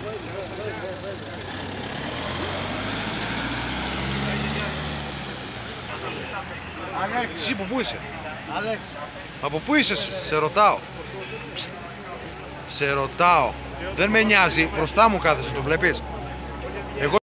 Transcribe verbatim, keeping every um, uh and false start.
Εσύ από πού είσαι? Από πού είσαι, σε ρωτάω. Ψτ. Σε ρωτάω. Δεν με νοιάζει, μπροστά μου κάθεσαι, το βλέπεις. Εγώ